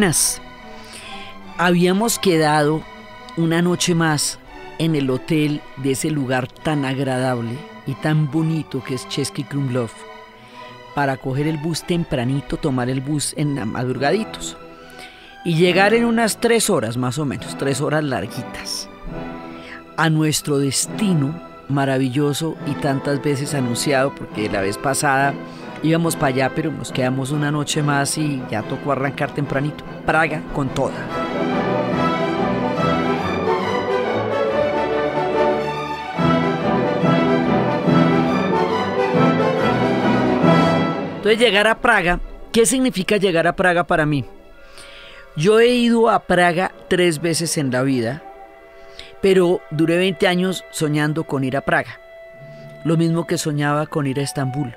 Buenas. Habíamos quedado una noche más en el hotel de ese lugar tan agradable y tan bonito que es Český Krumlov para coger el bus tempranito, tomar el bus en madrugaditos y llegar en unas 3 horas más o menos, 3 horas larguitas, a nuestro destino maravilloso y tantas veces anunciado, porque la vez pasada íbamos para allá, pero nos quedamos una noche más y ya tocó arrancar tempranito. Praga con toda. Entonces, llegar a Praga, ¿qué significa llegar a Praga para mí? Yo he ido a Praga 3 veces en la vida, pero duré 20 años soñando con ir a Praga. Lo mismo que soñaba con ir a Estambul.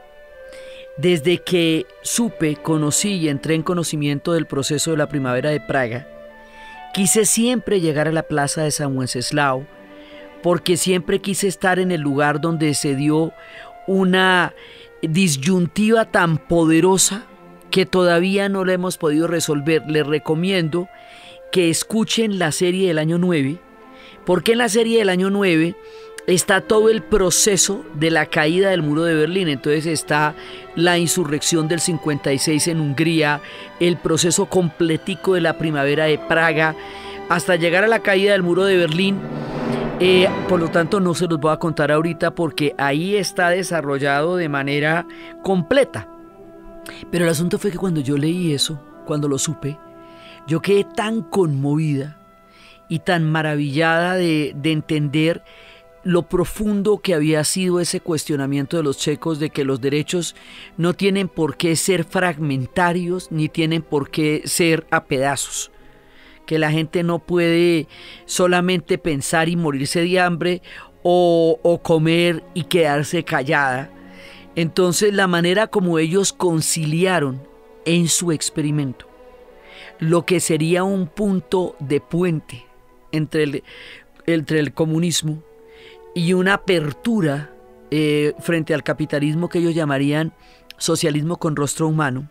Desde que supe, conocí y entré en conocimiento del proceso de la primavera de Praga, quise siempre llegar a la plaza de San Wenceslao, porque siempre quise estar en el lugar donde se dio una disyuntiva tan poderosa que todavía no la hemos podido resolver. Les recomiendo que escuchen la serie del año 9, porque en la serie del año 9 está todo el proceso de la caída del muro de Berlín. Entonces está la insurrección del 56 en Hungría, el proceso completico de la primavera de Praga, hasta llegar a la caída del muro de Berlín. Por lo tanto, no se los voy a contar ahorita porque ahí está desarrollado de manera completa. Pero el asunto fue que cuando yo leí eso, cuando lo supe, yo quedé tan conmovida y tan maravillada de entender lo profundo que había sido ese cuestionamiento de los checos de que los derechos no tienen por qué ser fragmentarios ni tienen por qué ser a pedazos. Que la gente no puede solamente pensar y morirse de hambre o comer y quedarse callada. Entonces, la manera como ellos conciliaron en su experimento lo que sería un punto de puente entre el comunismo y una apertura frente al capitalismo que ellos llamarían socialismo con rostro humano,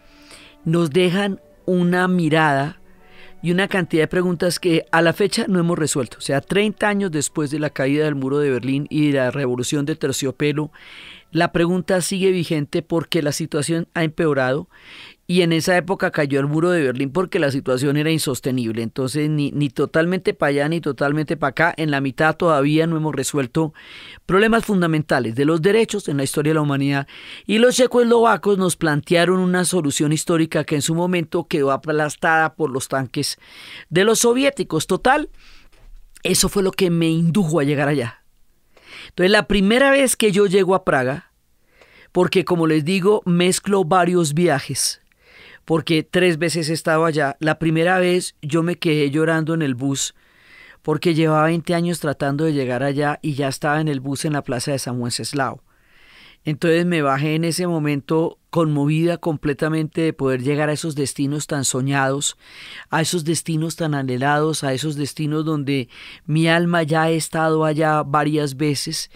nos dejan una mirada y una cantidad de preguntas que a la fecha no hemos resuelto. O sea, 30 años después de la caída del muro de Berlín y de la revolución de terciopelo, la pregunta sigue vigente porque la situación ha empeorado y en esa época cayó el muro de Berlín porque la situación era insostenible. Entonces ni totalmente para allá ni totalmente para acá, en la mitad todavía no hemos resuelto problemas fundamentales de los derechos en la historia de la humanidad, y los checoslovacos nos plantearon una solución histórica que en su momento quedó aplastada por los tanques de los soviéticos. Total, eso fue lo que me indujo a llegar allá. Entonces, la primera vez que yo llego a Praga, porque como les digo, mezclo varios viajes, porque 3 veces he estado allá. La primera vez yo me quedé llorando en el bus, porque llevaba 20 años tratando de llegar allá y ya estaba en el bus en la plaza de San Wenceslao. Entonces me bajé en ese momento conmovida completamente de poder llegar a esos destinos tan soñados, a esos destinos tan anhelados, a esos destinos donde mi alma ya ha estado allá varias veces.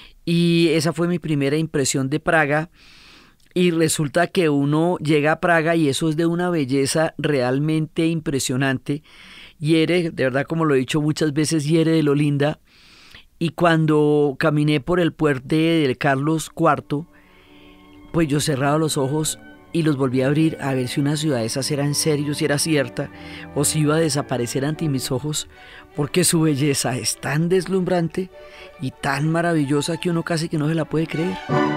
Y esa fue mi primera impresión de Praga. Y resulta que uno llega a Praga y eso es de una belleza realmente impresionante. Hiere, de verdad, como lo he dicho muchas veces, hiere de lo linda. Y cuando caminé por el puente del Carlos IV, pues yo cerraba los ojos y los volví a abrir a ver si una ciudad de esas era en serio, si era cierta, o si iba a desaparecer ante mis ojos, porque su belleza es tan deslumbrante y tan maravillosa que uno casi que no se la puede creer.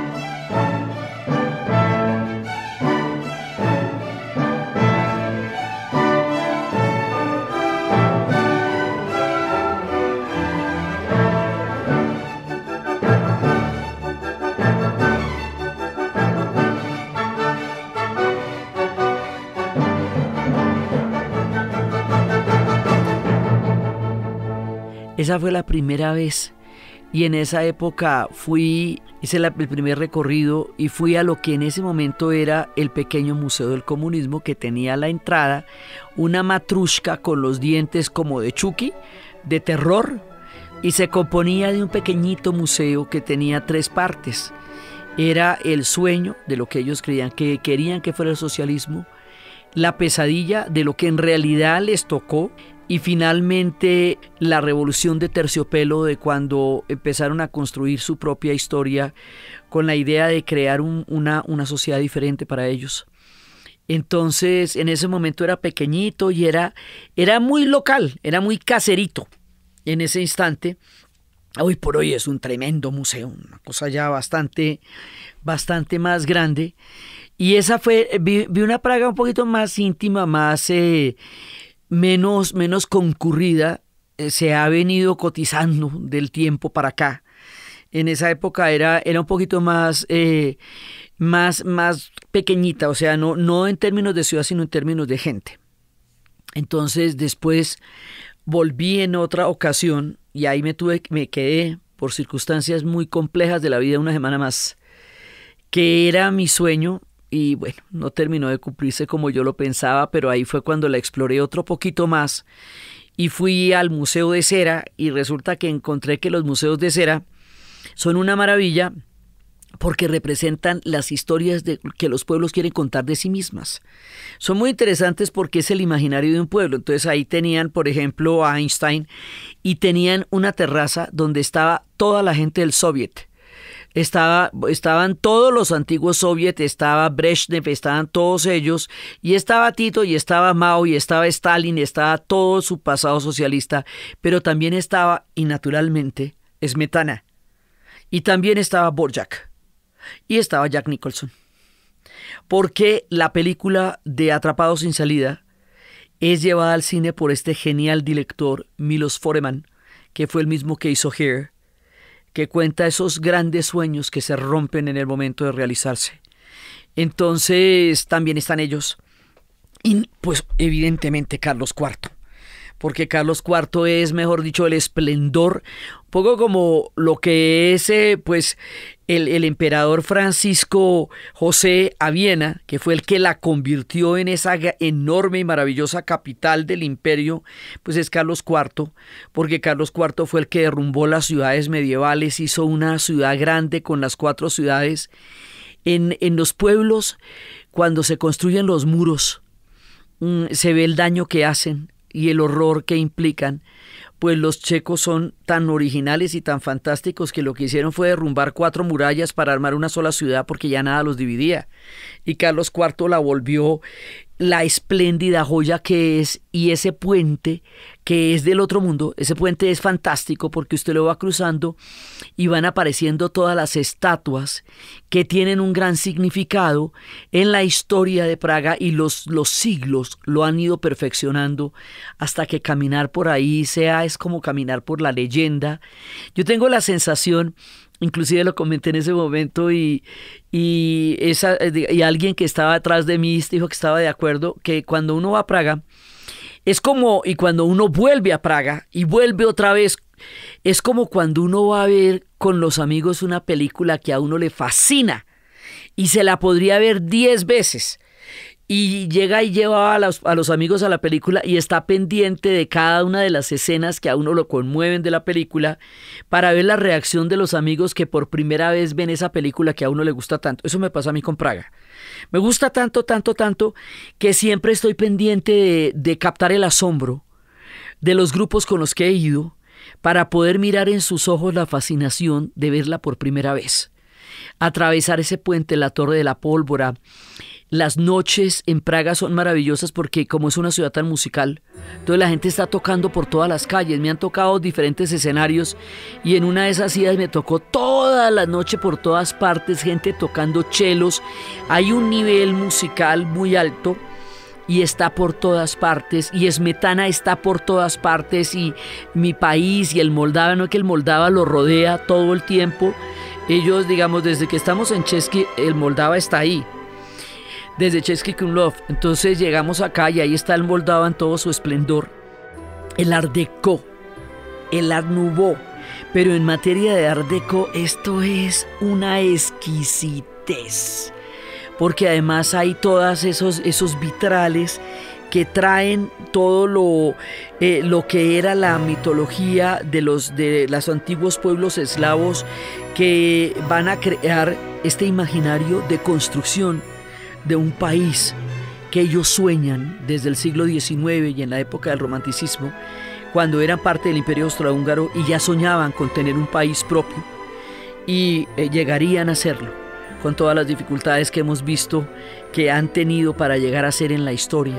Esa fue la primera vez y en esa época hice el primer recorrido y fui a lo que en ese momento era el pequeño Museo del Comunismo, que tenía a la entrada una matrushka con los dientes como de Chucky, de terror, y se componía de un pequeñito museo que tenía 3 partes. Era el sueño de lo que ellos creían que querían que fuera el socialismo, la pesadilla de lo que en realidad les tocó y finalmente la revolución de terciopelo de cuando empezaron a construir su propia historia con la idea de crear una sociedad diferente para ellos. Entonces, en ese momento era pequeñito y era muy local, era muy caserito en ese instante. Hoy por hoy es un tremendo museo, una cosa ya bastante más grande. Y esa vi una Praga un poquito más íntima, menos concurrida. Se ha venido cotizando del tiempo para acá. En esa época era un poquito más pequeñita, o sea, no en términos de ciudad, sino en términos de gente. Entonces después volví en otra ocasión y ahí me quedé por circunstancias muy complejas de la vida una semana más, que era mi sueño y bueno, no terminó de cumplirse como yo lo pensaba, pero ahí fue cuando la exploré otro poquito más y fui al Museo de Cera y resulta que encontré que los museos de cera son una maravilla porque representan las historias que los pueblos quieren contar de sí mismas. Son muy interesantes porque es el imaginario de un pueblo. Entonces ahí tenían, por ejemplo, a Einstein y tenían una terraza donde estaba toda la gente del Soviet. Estaban todos los antiguos soviets, estaba Brezhnev, estaban todos ellos, y estaba Tito, y estaba Mao, y estaba Stalin, y estaba todo su pasado socialista, pero también estaba, y naturalmente, Smetana. Y también estaba Borjak. Y estaba Jack Nicholson. Porque la película de Atrapados sin salida es llevada al cine por este genial director Milos Forman, que fue el mismo que hizo Hair, que cuenta esos grandes sueños que se rompen en el momento de realizarse. Entonces también están ellos. Y pues evidentemente Carlos IV. Porque Carlos IV es, mejor dicho, el esplendor, un poco como lo que es pues el emperador Francisco José a Viena, que fue el que la convirtió en esa enorme y maravillosa capital del imperio, pues es Carlos IV, porque Carlos IV fue el que derrumbó las ciudades medievales, hizo una ciudad grande con las 4 ciudades. En los pueblos, cuando se construyen los muros, se ve el daño que hacen y el horror que implican, pues los checos son tan originales y tan fantásticos que lo que hicieron fue derrumbar 4 murallas para armar una sola ciudad porque ya nada los dividía. Y Carlos IV la volvió la espléndida joya que es, y ese puente que es del otro mundo, ese puente es fantástico porque usted lo va cruzando y van apareciendo todas las estatuas que tienen un gran significado en la historia de Praga y los siglos lo han ido perfeccionando hasta que caminar por ahí es como caminar por la leyenda. Yo tengo la sensación, inclusive lo comenté en ese momento y alguien que estaba atrás de mí dijo que estaba de acuerdo, que cuando uno va a Praga es como, y cuando uno vuelve a Praga y vuelve otra vez, es como cuando uno va a ver con los amigos una película que a uno le fascina y se la podría ver 10 veces. Y llega y lleva a los amigos a la película y está pendiente de cada una de las escenas que a uno lo conmueven de la película para ver la reacción de los amigos que por primera vez ven esa película que a uno le gusta tanto. Eso me pasa a mí con Praga. Me gusta tanto, que siempre estoy pendiente de captar el asombro de los grupos con los que he ido para poder mirar en sus ojos la fascinación de verla por primera vez. Atravesar ese puente, la Torre de la Pólvora. Las noches en Praga son maravillosas porque como es una ciudad tan musical, entonces la gente está tocando por todas las calles. Me han tocado diferentes escenarios y en una de esas idas me tocó toda la noche por todas partes, gente tocando chelos. Hay un nivel musical muy alto y está por todas partes, y Smetana está por todas partes, y mi país y el Moldava, no es que el Moldava lo rodea todo el tiempo. Ellos, digamos, desde que estamos en Chesky, el Moldava está ahí. Desde Chesky Krumlov. Entonces llegamos acá y ahí está el Moldava en todo su esplendor. El Art Deco, el Art Nouveau. Pero en materia de Art Deco, esto es una exquisitez. Porque además hay todos esos vitrales que traen todo lo que era la mitología de los antiguos pueblos eslavos, que van a crear este imaginario de construcción de un país que ellos sueñan desde el siglo XIX y en la época del romanticismo, cuando eran parte del Imperio Austrohúngaro y ya soñaban con tener un país propio y llegarían a hacerlo, con todas las dificultades que hemos visto que han tenido para llegar a ser en la historia.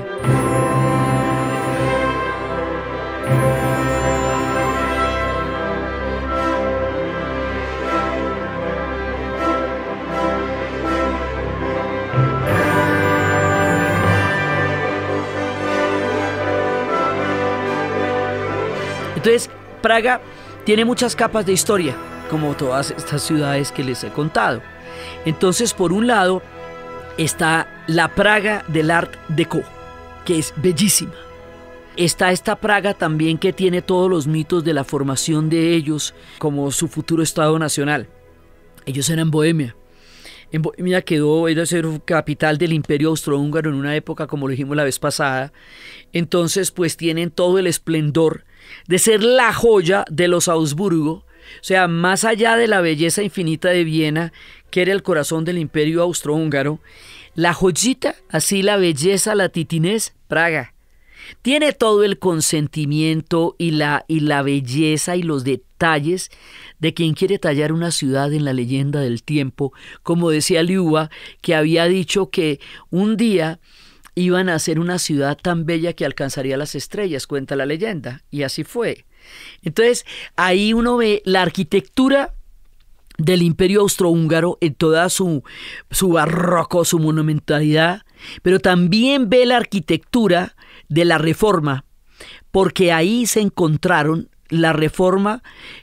Entonces, Praga tiene muchas capas de historia, como todas estas ciudades que les he contado. Entonces, por un lado, está la Praga del Art Deco, que es bellísima. Está esta Praga también que tiene todos los mitos de la formación de ellos como su futuro Estado nacional. Ellos eran Bohemia. En Bohemia quedó, era ser capital del Imperio Austrohúngaro en una época, como lo dijimos la vez pasada. Entonces, pues tienen todo el esplendor de ser la joya de los Habsburgo. O sea, más allá de la belleza infinita de Viena, que era el corazón del Imperio Austrohúngaro, la joyita, así la belleza, la titinez, Praga. Tiene todo el consentimiento y la belleza y los detalles de quien quiere tallar una ciudad en la leyenda del tiempo, como decía Liuba, que había dicho que un día iban a hacer una ciudad tan bella que alcanzaría las estrellas, cuenta la leyenda, y así fue. Entonces, ahí uno ve la arquitectura del Imperio Austrohúngaro en toda su barroco, su monumentalidad, pero también ve la arquitectura de la Reforma, porque ahí se encontraron la Reforma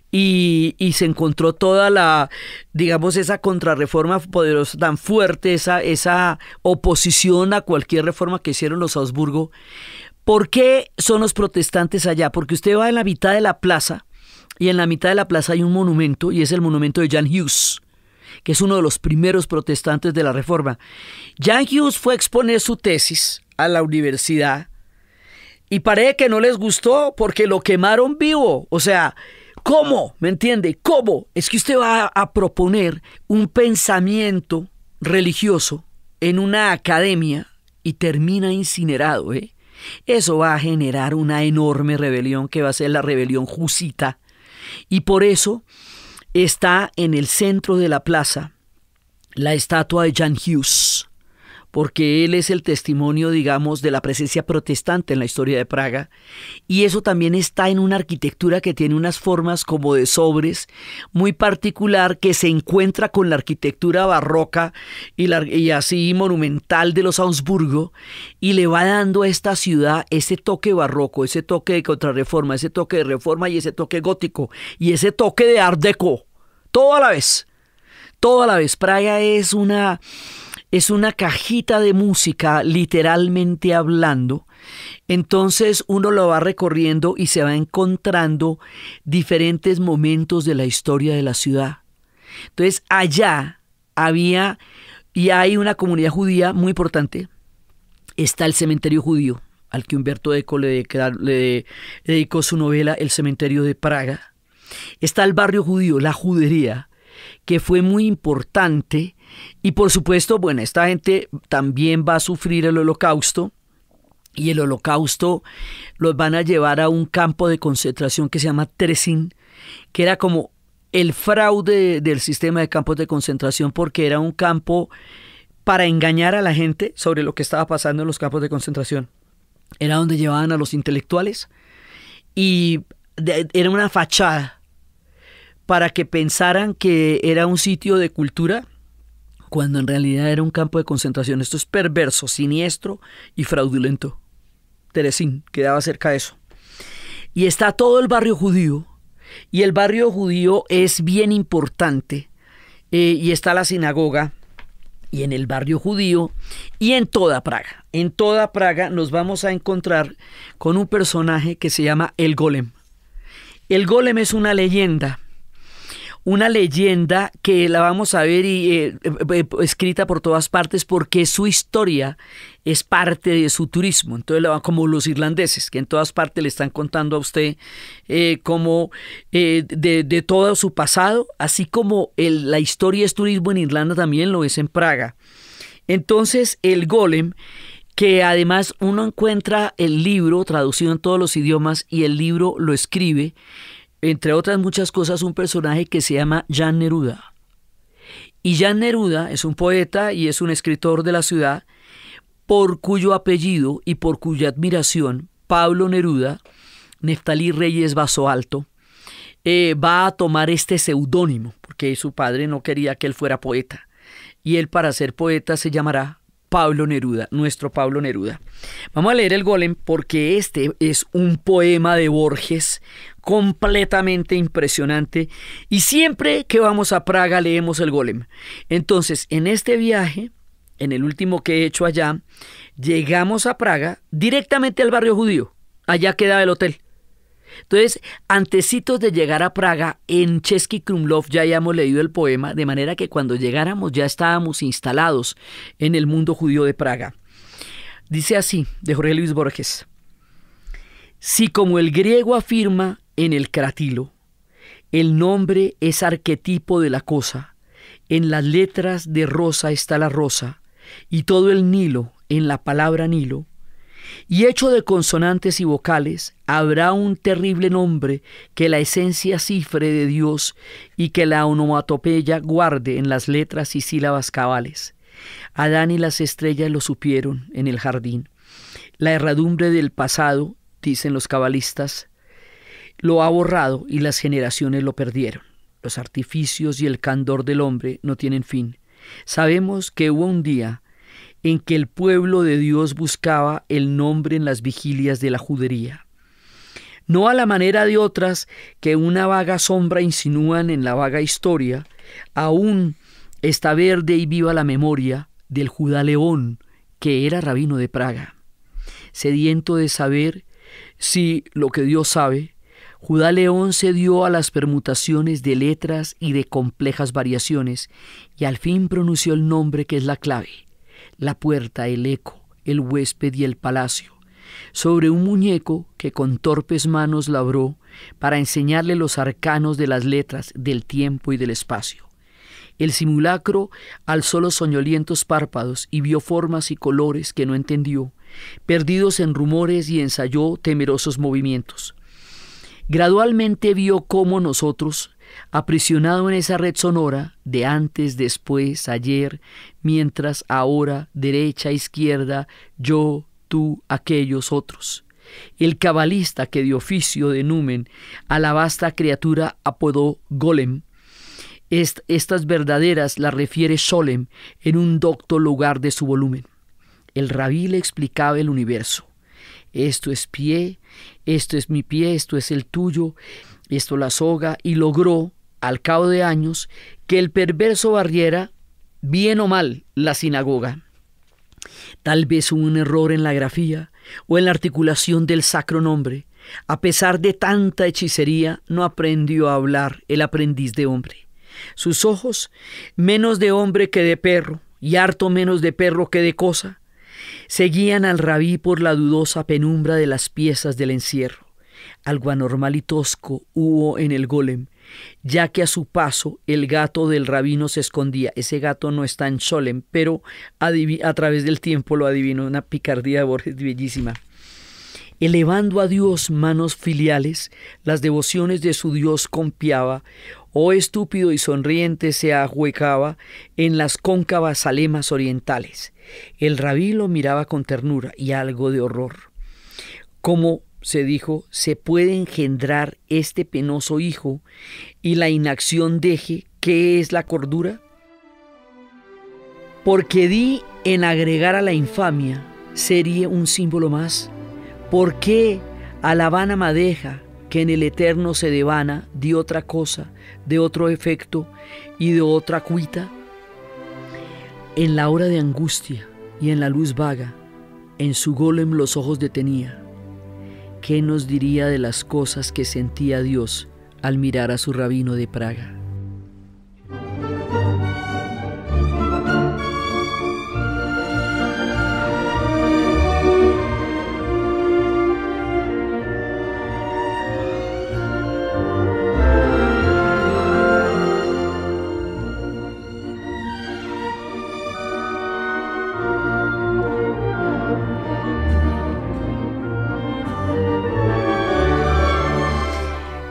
y se encontró toda la, digamos, esa contrarreforma poderosa, tan fuerte, esa oposición a cualquier reforma que hicieron los Habsburgo. ¿Por qué son los protestantes allá? Porque usted va en la mitad de la plaza y en la mitad de la plaza hay un monumento y es el monumento de Jan Hus, que es uno de los primeros protestantes de la Reforma. Jan Hus fue a exponer su tesis a la universidad y parece que no les gustó porque lo quemaron vivo. O sea, ¿cómo? ¿Me entiende? ¿Cómo? Es que usted va a proponer un pensamiento religioso en una academia y termina incinerado, ¿eh? Eso va a generar una enorme rebelión que va a ser la rebelión husita. Y por eso está en el centro de la plaza la estatua de Jan Hus, porque él es el testimonio, digamos, de la presencia protestante en la historia de Praga. Y eso también está en una arquitectura que tiene unas formas como de sobres, muy particular, que se encuentra con la arquitectura barroca y así monumental de los Habsburgo, y le va dando a esta ciudad ese toque barroco, ese toque de contrarreforma, ese toque de reforma y ese toque gótico, y ese toque de Art Deco, todo a la vez. Todo a la vez. Praga es una cajita de música, literalmente hablando. Entonces uno lo va recorriendo y se va encontrando diferentes momentos de la historia de la ciudad. Entonces allá había y hay una comunidad judía muy importante. Está el cementerio judío, al que Umberto Eco le dedicó su novela El cementerio de Praga. Está el barrio judío, la judería, que fue muy importante. Y por supuesto, bueno, esta gente también va a sufrir el holocausto, y el holocausto los van a llevar a un campo de concentración que se llama Terezín, que era como el fraude del sistema de campos de concentración, porque era un campo para engañar a la gente sobre lo que estaba pasando en los campos de concentración. Era donde llevaban a los intelectuales y era una fachada para que pensaran que era un sitio de cultura, cuando en realidad era un campo de concentración. Esto es perverso, siniestro y fraudulento. Terezín quedaba cerca de eso. Y está todo el barrio judío, y el barrio judío es bien importante, y está la sinagoga, y en el barrio judío, y en toda Praga nos vamos a encontrar con un personaje que se llama el Golem. El Golem es una leyenda que la vamos a ver escrita por todas partes, porque su historia es parte de su turismo. Entonces, como los irlandeses, que en todas partes le están contando a usted de todo su pasado, así como la historia es turismo en Irlanda, también lo es en Praga. Entonces, el Golem que además uno encuentra el libro traducido en todos los idiomas y el libro lo escribe, entre otras muchas cosas, un personaje que se llama Jan Neruda. Y Jan Neruda es un poeta y es un escritor de la ciudad por cuyo apellido y por cuya admiración Pablo Neruda, Neftalí Reyes Basoalto, va a tomar este seudónimo, porque su padre no quería que él fuera poeta. Y él, para ser poeta, se llamará Pablo Neruda, nuestro Pablo Neruda. Vamos a leer el Golem porque este es un poema de Borges completamente impresionante y siempre que vamos a Praga leemos el Golem. Entonces, en este viaje, en el último que he hecho allá, llegamos a Praga directamente al barrio judío. Allá quedaba el hotel. Entonces, antecitos de llegar a Praga, en Český Krumlov ya habíamos leído el poema, de manera que cuando llegáramos ya estábamos instalados en el mundo judío de Praga. Dice así, de Jorge Luis Borges: si como el griego afirma en el Cratilo, el nombre es arquetipo de la cosa, en las letras de rosa está la rosa, y todo el Nilo en la palabra Nilo, y hecho de consonantes y vocales, habrá un terrible nombre que la esencia cifre de Dios y que la onomatopeya guarde en las letras y sílabas cabales. Adán y las estrellas lo supieron en el jardín. La herradumbre del pasado, dicen los cabalistas, lo ha borrado y las generaciones lo perdieron. Los artificios y el candor del hombre no tienen fin. Sabemos que hubo un día en que el pueblo de Dios buscaba el nombre en las vigilias de la judería. No a la manera de otras que una vaga sombra insinúan en la vaga historia, aún está verde y viva la memoria del Judá León, que era rabino de Praga. Sediento de saber si lo que Dios sabe, Judá León se dio a las permutaciones de letras y de complejas variaciones, y al fin pronunció el nombre que es la clave, la puerta, el eco, el huésped y el palacio, sobre un muñeco que con torpes manos labró para enseñarle los arcanos de las letras, del tiempo y del espacio. El simulacro alzó los soñolientos párpados y vio formas y colores que no entendió, perdidos en rumores, y ensayó temerosos movimientos. Gradualmente vio cómo nosotros, aprisionado en esa red sonora de antes, después, ayer, mientras, ahora, derecha, izquierda, yo, tú, aquellos otros. El cabalista que de oficio de numen a la vasta criatura apodó Golem, estas verdaderas las refiere Scholem en un docto lugar de su volumen. El rabí le explicaba el universo. Esto es pie, esto es mi pie, esto es el tuyo, esto la soga, y logró, al cabo de años, que el perverso barriera, bien o mal, la sinagoga. Tal vez hubo un error en la grafía o en la articulación del sacro nombre. A pesar de tanta hechicería, no aprendió a hablar el aprendiz de hombre. Sus ojos, menos de hombre que de perro, y harto menos de perro que de cosa, seguían al rabí por la dudosa penumbra de las piezas del encierro. Algo anormal y tosco hubo en el Golem, ya que a su paso el gato del rabino se escondía. Ese gato no está en Scholem, pero a través del tiempo lo adivinó, una picardía de Borges bellísima. Elevando a Dios manos filiales, las devociones de su Dios confiaba, o estúpido y sonriente se ahuecaba en las cóncavas alemas orientales. El rabí lo miraba con ternura y algo de horror. ¿Cómo, se dijo, se puede engendrar este penoso hijo y la inacción deje? ¿Qué es la cordura? Porque di en agregar a la infamia sería un símbolo más. ¿Por qué a la vana madeja que en el eterno se devana de otra cosa, de otro efecto y de otra cuita? En la hora de angustia y en la luz vaga, en su Golem los ojos detenía. ¿Qué nos diría de las cosas que sentía Dios al mirar a su rabino de Praga?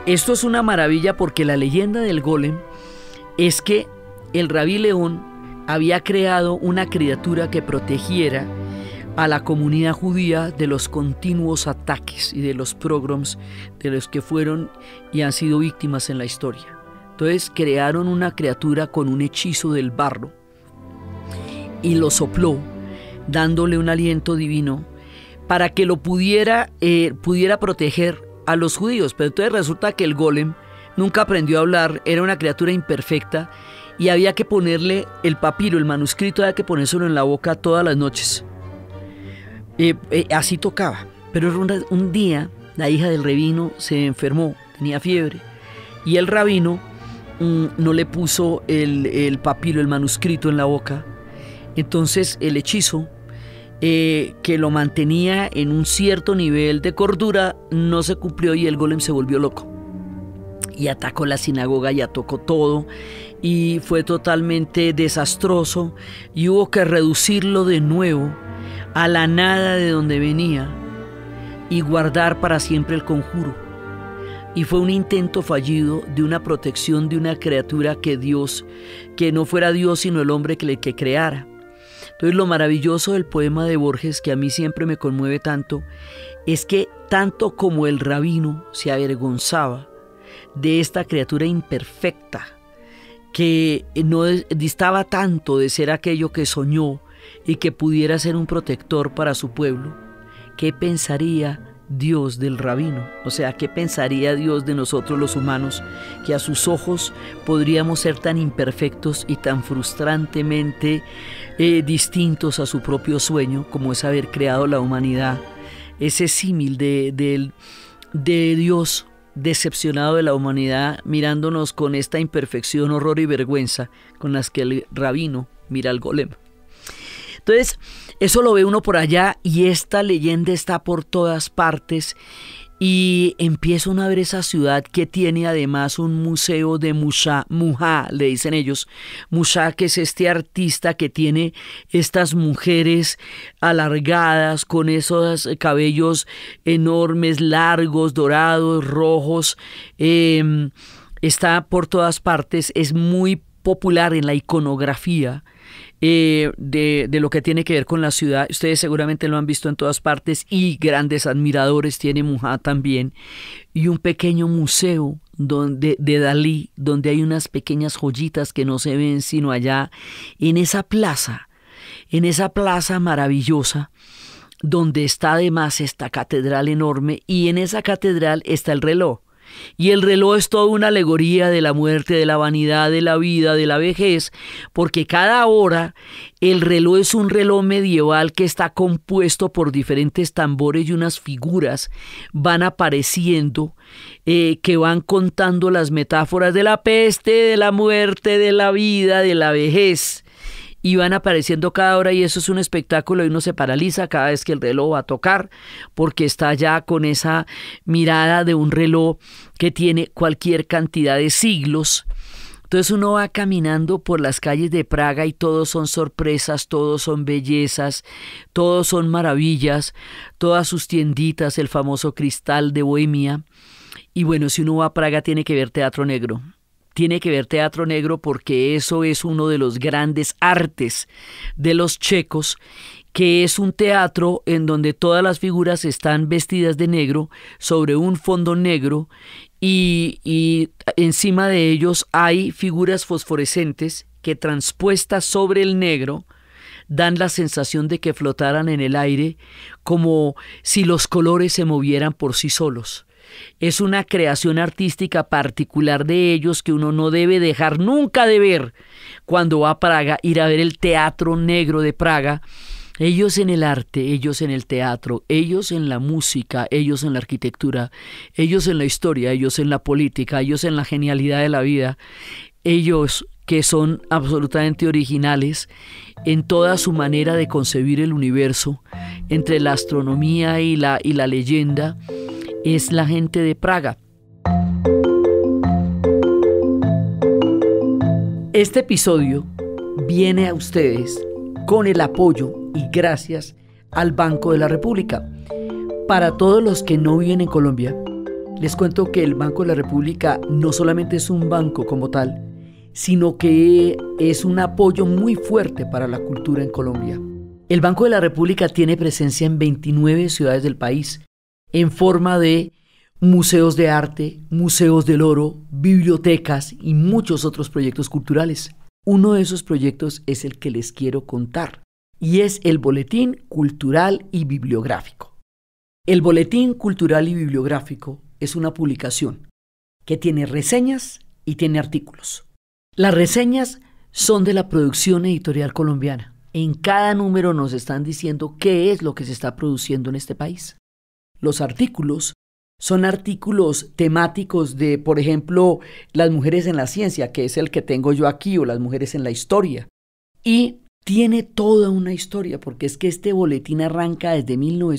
Esto es una maravilla porque la leyenda del golem es que el Rabí León había creado una criatura que protegiera a la comunidad judía de los continuos ataques y de los pogroms de los que fueron y han sido víctimas en la historia. Entonces crearon una criatura con un hechizo del barro y lo sopló, dándole un aliento divino para que lo pudiera proteger a los judíos. Pero entonces resulta que el golem nunca aprendió a hablar, era una criatura imperfecta y había que ponerle el papiro, el manuscrito, había que ponérselo en la boca todas las noches. Así tocaba. Pero un día la hija del rabino se enfermó, tenía fiebre, y el rabino no le puso el papiro, el manuscrito en la boca. Entonces el hechizo que lo mantenía en un cierto nivel de cordura no se cumplió y el golem se volvió loco y atacó la sinagoga y atacó todo y fue totalmente desastroso y hubo que reducirlo de nuevo a la nada de donde venía y guardar para siempre el conjuro. Y fue un intento fallido de una protección de una criatura que no fuera Dios sino el hombre que creara. Entonces lo maravilloso del poema de Borges, que a mí siempre me conmueve tanto, es que tanto como el rabino se avergonzaba de esta criatura imperfecta, que no distaba tanto de ser aquello que soñó y que pudiera ser un protector para su pueblo, ¿qué pensaría Dios del rabino? O sea, ¿qué pensaría Dios de nosotros los humanos, que a sus ojos podríamos ser tan imperfectos y tan frustrantemente distintos a su propio sueño, como es haber creado la humanidad? Ese símil de Dios decepcionado de la humanidad, mirándonos con esta imperfección, horror y vergüenza con las que el rabino mira al golem. Entonces, eso lo ve uno por allá y esta leyenda está por todas partes y empieza uno a ver esa ciudad que tiene además un museo de Mushá, le dicen ellos. Mushá, que es este artista que tiene estas mujeres alargadas con esos cabellos enormes, largos, dorados, rojos. Está por todas partes, es muy popular en la iconografía de lo que tiene que ver con la ciudad. Ustedes seguramente lo han visto en todas partes y grandes admiradores tiene Muha también, y un pequeño museo de Dalí, donde hay unas pequeñas joyitas que no se ven sino allá en esa plaza maravillosa, donde está además esta catedral enorme, y en esa catedral está el reloj. Y el reloj es toda una alegoría de la muerte, de la vanidad, de la vida, de la vejez, porque cada hora el reloj es un reloj medieval que está compuesto por diferentes tambores y unas figuras van apareciendo que van contando las metáforas de la peste, de la muerte, de la vida, de la vejez. Y van apareciendo cada hora y eso es un espectáculo y uno se paraliza cada vez que el reloj va a tocar porque está ya con esa mirada de un reloj que tiene cualquier cantidad de siglos. Entonces uno va caminando por las calles de Praga y todos son sorpresas, todos son bellezas, todos son maravillas, todas sus tienditas, el famoso Cristal de Bohemia. Y bueno, si uno va a Praga tiene que ver teatro negro. Tiene que ver teatro negro porque eso es uno de los grandes artes de los checos, que es un teatro en donde todas las figuras están vestidas de negro sobre un fondo negro y encima de ellos hay figuras fosforescentes que transpuestas sobre el negro dan la sensación de que flotaran en el aire como si los colores se movieran por sí solos. Es una creación artística particular de ellos que uno no debe dejar nunca de ver cuando va a Praga, ir a ver el Teatro Negro de Praga. Ellos en el arte, ellos en el teatro, ellos en la música, ellos en la arquitectura, ellos en la historia, ellos en la política, ellos en la genialidad de la vida, ellos que son absolutamente originales en toda su manera de concebir el universo, entre la astronomía y la leyenda. Es la gente de Praga. Este episodio viene a ustedes con el apoyo y gracias al Banco de la República. Para todos los que no viven en Colombia, les cuento que el Banco de la República no solamente es un banco como tal, sino que es un apoyo muy fuerte para la cultura en Colombia. El Banco de la República tiene presencia en 29 ciudades del país, en forma de museos de arte, museos del oro, bibliotecas y muchos otros proyectos culturales. Uno de esos proyectos es el que les quiero contar, y es el Boletín Cultural y Bibliográfico. El Boletín Cultural y Bibliográfico es una publicación que tiene reseñas y tiene artículos. Las reseñas son de la producción editorial colombiana. En cada número nos están diciendo qué es lo que se está produciendo en este país. Los artículos son artículos temáticos de, por ejemplo, las mujeres en la ciencia, que es el que tengo yo aquí, o las mujeres en la historia. Y tiene toda una historia, porque es que este boletín arranca desde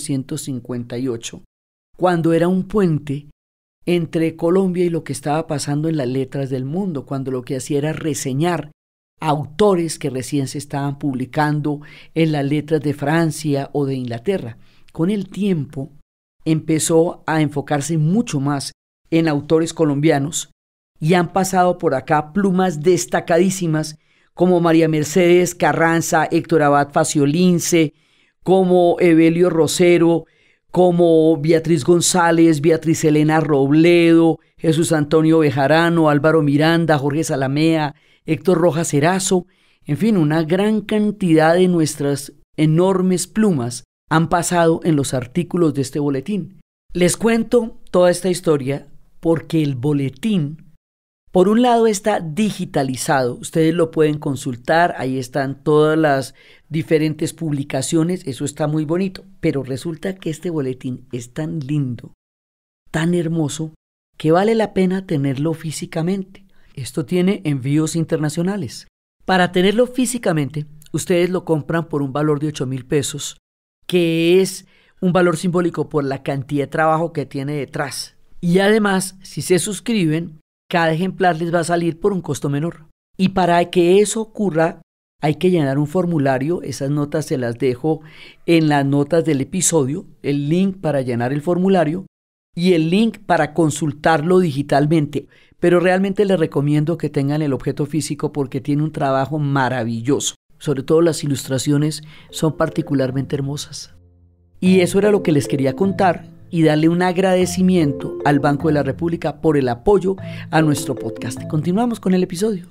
1958, cuando era un puente entre Colombia y lo que estaba pasando en las letras del mundo, cuando lo que hacía era reseñar autores que recién se estaban publicando en las letras de Francia o de Inglaterra. Con el tiempo empezó a enfocarse mucho más en autores colombianos y han pasado por acá plumas destacadísimas como María Mercedes Carranza, Héctor Abad Faciolince, como Evelio Rosero, como Beatriz González, Beatriz Elena Robledo, Jesús Antonio Bejarano, Álvaro Miranda, Jorge Salamea, Héctor Rojas Erazo, en fin, una gran cantidad de nuestras enormes plumas han pasado en los artículos de este boletín. Les cuento toda esta historia porque el boletín, por un lado, está digitalizado. Ustedes lo pueden consultar, ahí están todas las diferentes publicaciones, eso está muy bonito. Pero resulta que este boletín es tan lindo, tan hermoso, que vale la pena tenerlo físicamente. Esto tiene envíos internacionales. Para tenerlo físicamente, ustedes lo compran por un valor de 8.000 pesos, que es un valor simbólico por la cantidad de trabajo que tiene detrás. Y además, si se suscriben, cada ejemplar les va a salir por un costo menor. Y para que eso ocurra, hay que llenar un formulario. Esas notas se las dejo en las notas del episodio, el link para llenar el formulario y el link para consultarlo digitalmente. Pero realmente les recomiendo que tengan el objeto físico porque tiene un trabajo maravilloso. Sobre todo las ilustraciones son particularmente hermosas. Y eso era lo que les quería contar y darle un agradecimiento al Banco de la República por el apoyo a nuestro podcast. Continuamos con el episodio.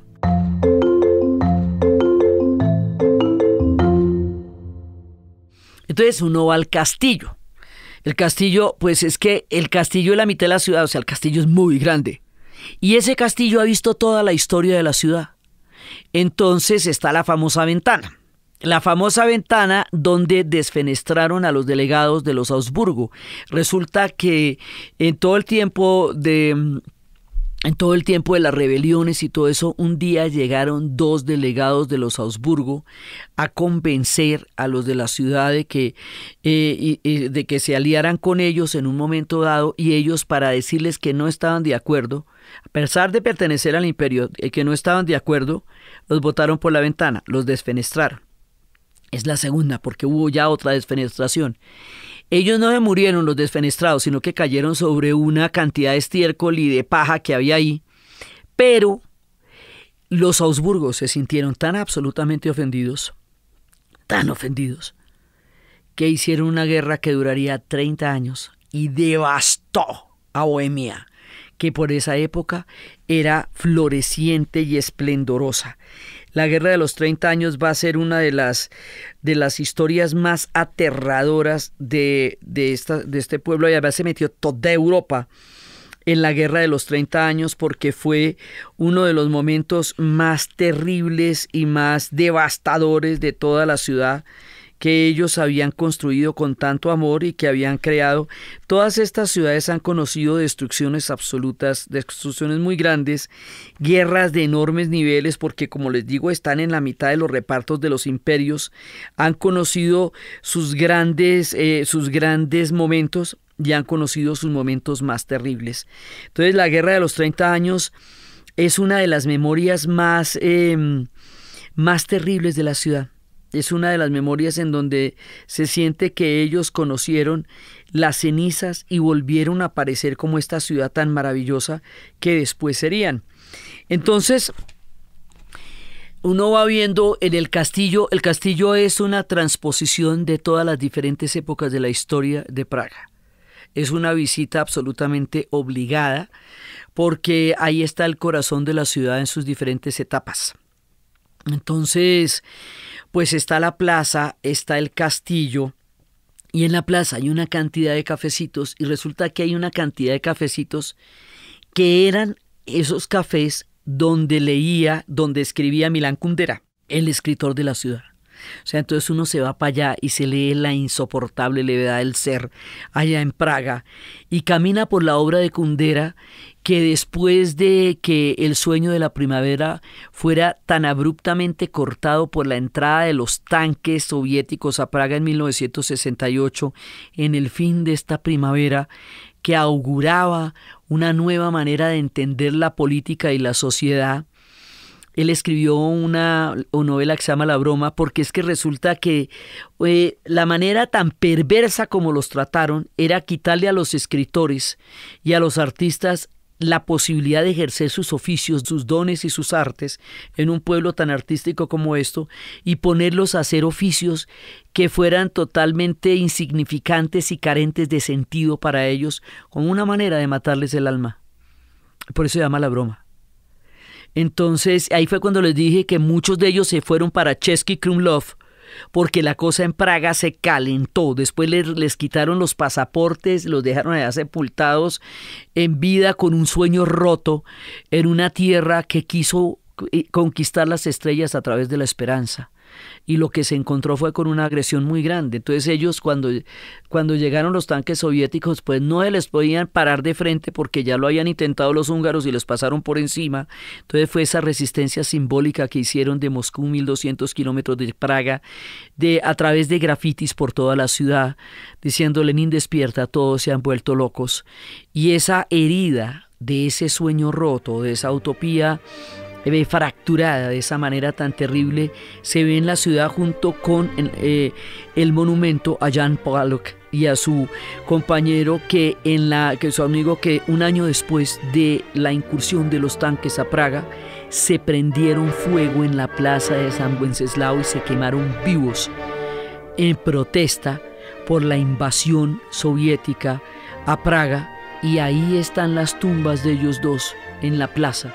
Entonces uno va al castillo. El castillo, pues es que el castillo es la mitad de la ciudad, o sea, el castillo es muy grande. Y ese castillo ha visto toda la historia de la ciudad. Entonces está la famosa ventana. La famosa ventana donde desfenestraron a los delegados de los Habsburgo. Resulta que en todo el tiempo de las rebeliones y todo eso, un día llegaron 2 delegados de los Habsburgo a convencer a los de la ciudad de que se aliaran con ellos en un momento dado, y ellos, para decirles que no estaban de acuerdo, a pesar de pertenecer al imperio, que no estaban de acuerdo, los botaron por la ventana, los desfenestraron. Es la segunda, porque hubo ya otra desfenestración. Ellos no se murieron, los desfenestrados, sino que cayeron sobre una cantidad de estiércol y de paja que había ahí. Pero los Habsburgos se sintieron tan absolutamente ofendidos, que hicieron una guerra que duraría 30 años y devastó a Bohemia, que por esa época era floreciente y esplendorosa. La Guerra de los 30 años va a ser una de las historias más aterradoras de este pueblo, y además se metió toda Europa en la Guerra de los 30 años porque fue uno de los momentos más terribles y más devastadores de toda la ciudad que ellos habían construido con tanto amor y que habían creado. Todas estas ciudades han conocido destrucciones absolutas, destrucciones muy grandes, guerras de enormes niveles, porque como les digo, están en la mitad de los repartos de los imperios, han conocido sus grandes momentos y han conocido sus momentos más terribles. Entonces la Guerra de los 30 años es una de las memorias más terribles de la ciudad. es una de las memorias en donde se siente que ellos conocieron las cenizas y volvieron a aparecer como esta ciudad tan maravillosa que después serían. Entonces, uno va viendo en el castillo es una transposición de todas las diferentes épocas de la historia de Praga. Es una visita absolutamente obligada porque ahí está el corazón de la ciudad en sus diferentes etapas. Entonces, pues está la plaza, está el castillo, y en la plaza hay una cantidad de cafecitos, y resulta que hay una cantidad de cafecitos que eran esos cafés donde escribía Milan Kundera, el escritor de la ciudad. O sea, entonces uno se va para allá y se lee la insoportable levedad del ser allá en Praga y camina por la obra de Kundera, que después de que El sueño de la primavera fuera tan abruptamente cortado por la entrada de los tanques soviéticos a Praga en 1968, en el fin de esta primavera, que auguraba una nueva manera de entender la política y la sociedad, él escribió una novela que se llama La broma, porque es que resulta que la manera tan perversa como los trataron era quitarle a los escritores y a los artistas la posibilidad de ejercer sus oficios, sus dones y sus artes en un pueblo tan artístico como esto, y ponerlos a hacer oficios que fueran totalmente insignificantes y carentes de sentido para ellos, como una manera de matarles el alma. Por eso se llama La broma. Entonces ahí fue cuando les dije que muchos de ellos se fueron para Český Krumlov, porque la cosa en Praga se calentó. Después les quitaron los pasaportes, los dejaron allá sepultados en vida con un sueño roto en una tierra que quiso conquistar las estrellas a través de la esperanza. Y lo que se encontró fue con una agresión muy grande. Entonces ellos cuando llegaron los tanques soviéticos, pues no se les podían parar de frente porque ya lo habían intentado los húngaros y les pasaron por encima. Entonces fue esa resistencia simbólica que hicieron de Moscú, 1200 kilómetros de Praga, a través de grafitis por toda la ciudad, diciendo Lenin despierta, todos se han vuelto locos. Y esa herida de ese sueño roto, de esa utopía fracturada de esa manera tan terrible, se ve en la ciudad junto con el monumento a Jan Palach y a su compañero que su amigo, que un año después de la incursión de los tanques a Praga se prendieron fuego en la plaza de San Wenceslao y se quemaron vivos en protesta por la invasión soviética a Praga, y ahí están las tumbas de ellos dos en la plaza.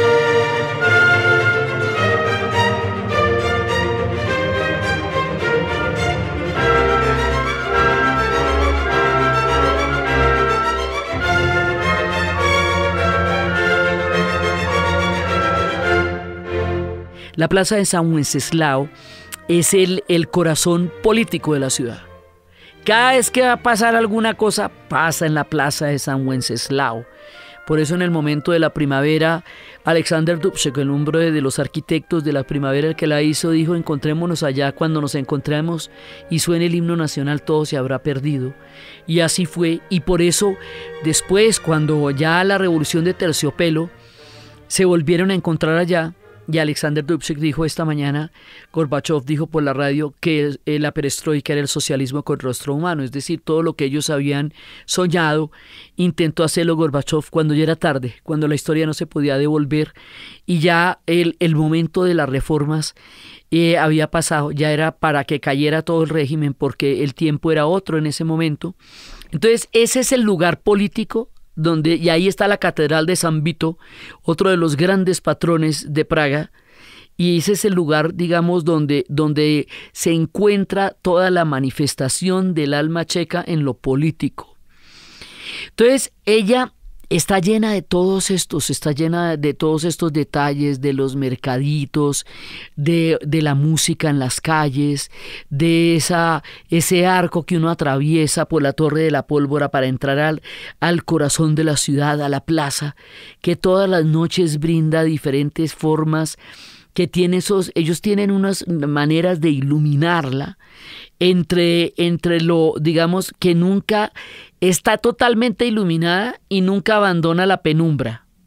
La plaza de San Wenceslao es el corazón político de la ciudad. Cada vez que va a pasar alguna cosa, pasa en la plaza de San Wenceslao. Por eso en el momento de la primavera, Alexander Dubček, el hombre de los arquitectos de la primavera, el que la hizo, dijo: encontrémonos allá, cuando nos encontremos y suene el himno nacional, todo se habrá perdido. Y así fue, y por eso después, cuando ya la revolución de Terciopelo, se volvieron a encontrar allá. Y Alexander Dubček dijo esta mañana, Gorbachov dijo por la radio, que la perestroika era el socialismo con rostro humano, es decir, todo lo que ellos habían soñado, intentó hacerlo Gorbachov cuando ya era tarde, cuando la historia no se podía devolver, y ya el momento de las reformas había pasado, ya era para que cayera todo el régimen, porque el tiempo era otro en ese momento. Entonces ese es el lugar político y ahí está la Catedral de San Vito, otro de los grandes patrones de Praga, y ese es el lugar, digamos, donde se encuentra toda la manifestación del alma checa en lo político. Entonces, ella está llena de todos estos detalles, de los mercaditos, de la música en las calles, de ese arco que uno atraviesa por la Torre de la Pólvora para entrar al corazón de la ciudad, a la plaza, que todas las noches brinda diferentes formas, que ellos tienen unas maneras de iluminarla entre lo, digamos, que nunca está totalmente iluminada y nunca abandona la penumbra.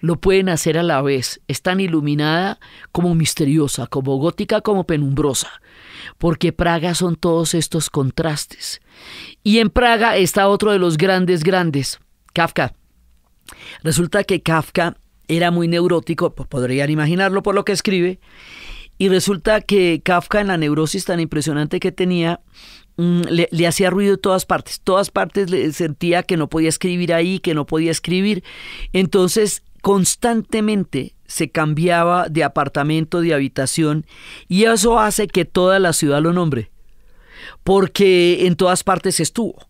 lo pueden hacer a la vez. Es tan iluminada como misteriosa, como gótica como penumbrosa, porque Praga son todos estos contrastes. Y en Praga está otro de los grandes, Kafka. Resulta que Kafka era muy neurótico, podrían imaginarlo por lo que escribe, y resulta que Kafka, en la neurosis tan impresionante que tenía, le hacía ruido de todas partes le sentía que no podía escribir ahí, que no podía escribir, entonces constantemente se cambiaba de apartamento, de habitación, y eso hace que toda la ciudad lo nombre, porque en todas partes estuvo.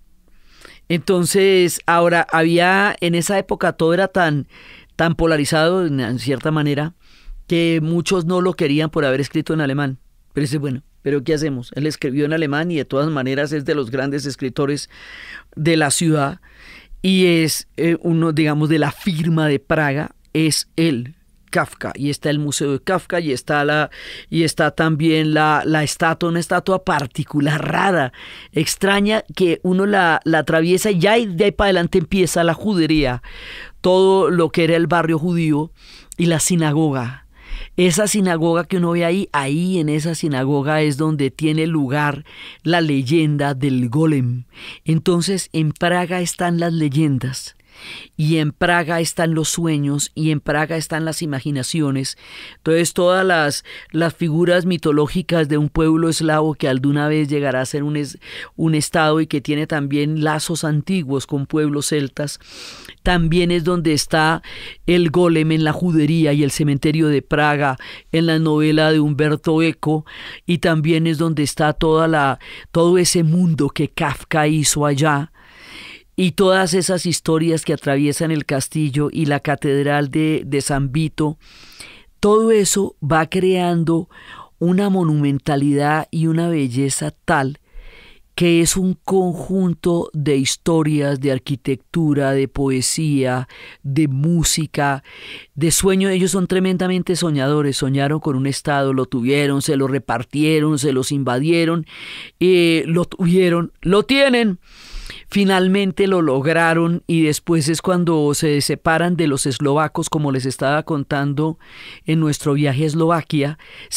Entonces, ahora en esa época todo era tan polarizado en cierta manera, que muchos no lo querían por haber escrito en alemán. Pero dice, bueno, ¿pero qué hacemos? Él escribió en alemán y de todas maneras es de los grandes escritores de la ciudad y es uno, digamos, de la firma de Praga, es él, Kafka, y está el Museo de Kafka y está también la estatua, una estatua particular, rara, extraña, que uno la atraviesa y ya de ahí para adelante empieza la judería, todo lo que era el barrio judío y la sinagoga. Esa sinagoga que uno ve ahí en esa sinagoga es donde tiene lugar la leyenda del Golem. Entonces en Praga están las leyendas, y en Praga están los sueños, y en Praga están las imaginaciones. Entonces todas las figuras mitológicas de un pueblo eslavo que alguna vez llegará a ser un estado y que tiene también lazos antiguos con pueblos celtas, también es donde está el Golem en la judería y el cementerio de Praga en la novela de Umberto Eco, y también es donde está todo ese mundo que Kafka hizo allá. Y todas esas historias que atraviesan el castillo y la catedral de San Vito, todo eso va creando una monumentalidad y una belleza tal que es un conjunto de historias, de arquitectura, de poesía, de música, de sueño. Ellos son tremendamente soñadores, soñaron con un estado, lo tuvieron, se lo repartieron, se los invadieron, lo tuvieron, lo tienen. Finalmente lo lograron y después es cuando se separan de los eslovacos, como les estaba contando en nuestro viaje a Eslovaquia,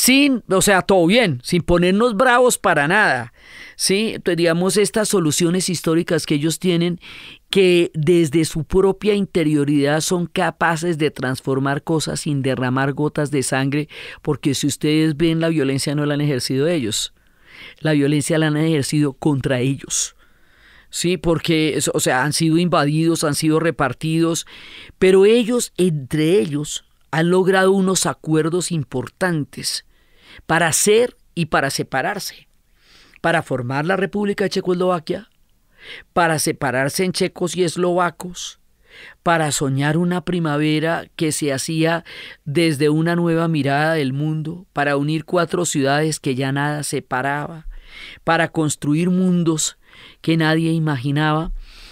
todo bien, sin ponernos bravos para nada, ¿sí? Entonces, digamos, estas soluciones históricas que ellos tienen, que desde su propia interioridad son capaces de transformar cosas sin derramar gotas de sangre, porque si ustedes ven, la violencia no la han ejercido ellos, la violencia la han ejercido contra ellos. Sí, porque, han sido invadidos, han sido repartidos, pero entre ellos, han logrado unos acuerdos importantes para hacer y para separarse, para formar la República de Checoslovaquia, para separarse en checos y eslovacos, para soñar una primavera que se hacía desde una nueva mirada del mundo, para unir 4 ciudades que ya nada separaba, para construir mundos que nadie imaginaba.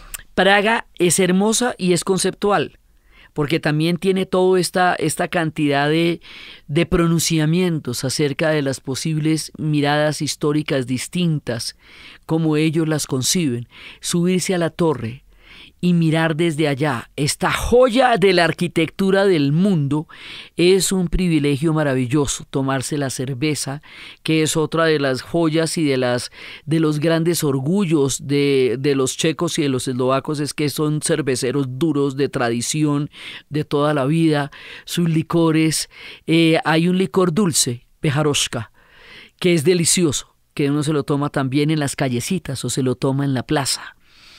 Praga es hermosa y es conceptual, porque también tiene toda esta cantidad de pronunciamientos acerca de las posibles miradas históricas distintas, como ellos las conciben. Subirse a la torre y mirar desde allá esta joya de la arquitectura del mundo es un privilegio maravilloso. Tomarse la cerveza, que es otra de las joyas y de los grandes orgullos de los checos y de los eslovacos, es que son cerveceros duros de tradición de toda la vida. Sus licores, hay un licor dulce, Bejaroshka, que es delicioso, que uno se lo toma también en las callecitas o se lo toma en la plaza.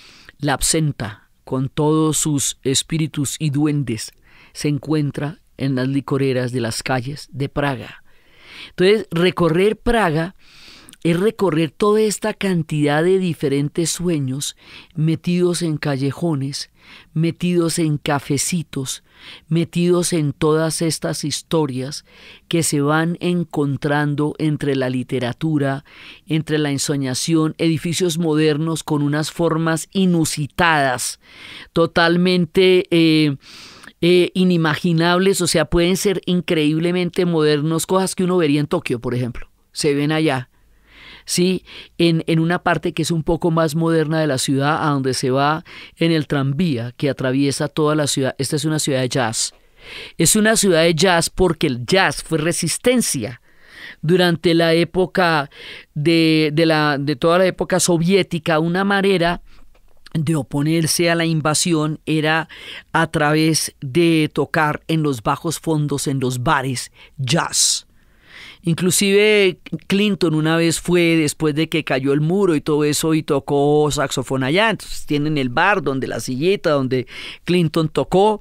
La absenta, con todos sus espíritus y duendes, se encuentra en las licoreras de las calles de Praga. Entonces, recorrer Praga es recorrer toda esta cantidad de diferentes sueños metidos en callejones, metidos en cafecitos, metidos en todas estas historias que se van encontrando entre la literatura, entre la ensoñación, edificios modernos con unas formas inusitadas, totalmente inimaginables, o sea, pueden ser increíblemente modernos, cosas que uno vería en Tokio, por ejemplo, se ven allá. Sí, en una parte que es un poco más moderna de la ciudad, a donde se va en el tranvía que atraviesa toda la ciudad. Esta es una ciudad de jazz, Es una ciudad de jazz porque el jazz fue resistencia. Durante la época de toda la época soviética, una manera de oponerse a la invasión era a través de tocar en los bajos fondos, en los bares, jazz. Inclusive Clinton una vez fue, después de que cayó el muro y todo eso, y tocó saxofón allá. Entonces tienen el bar donde la sillita donde Clinton tocó.